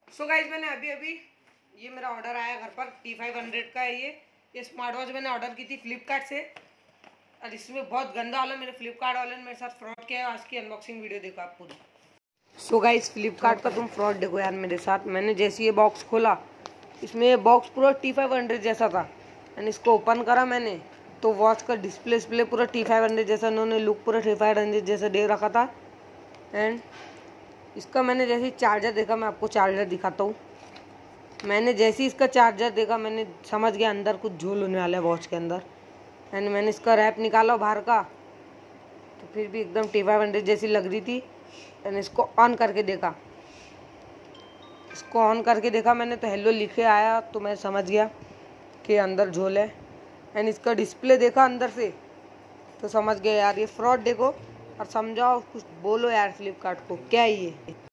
So guys मैंने अभी अभी ये मेरा ऑर्डर आया घर पर T500 का है। ये स्मार्ट वॉच मैंने ऑर्डर की थी फ्लिपकार्ट से और इसमें बहुत गंदा वाला मेरे फ्लिपकार्ट वाले ने मेरे साथ फ्रॉड किया है। आज की अनबॉक्सिंग वीडियो देखो आप पूरी। सो गाइज फ्लिपकार्ट का तुम फ्रॉड देखो यार मेरे साथ। मैंने जैसे ये बॉक्स खोला, इसमें ये बॉक्स पूरा T500 जैसा था एंड इसको ओपन करा मैंने तो वॉच का डिस्प्ले पूरा T500 जैसा, उन्होंने लुक पूरा T500 जैसा दे रखा था। एंड इसका मैंने जैसे चार्जर देखा, मैं आपको चार्जर दिखाता हूँ। मैंने जैसे इसका चार्जर देखा मैंने समझ गया अंदर कुछ झोल होने वाला है वॉच के अंदर। एंड मैंने इसका रैप निकाला बाहर का तो फिर भी एकदम T500 जैसी लग रही थी। एंड इसको ऑन करके देखा, मैंने तो हेलो लिखे आया तो मैं समझ गया कि अंदर झोल है। एंड इसका डिस्प्ले देखा अंदर से तो समझ गया यार ये फ्रॉड। देखो और समझाओ, कुछ बोलो यार फ्लिपकार्ट को, क्या है ये।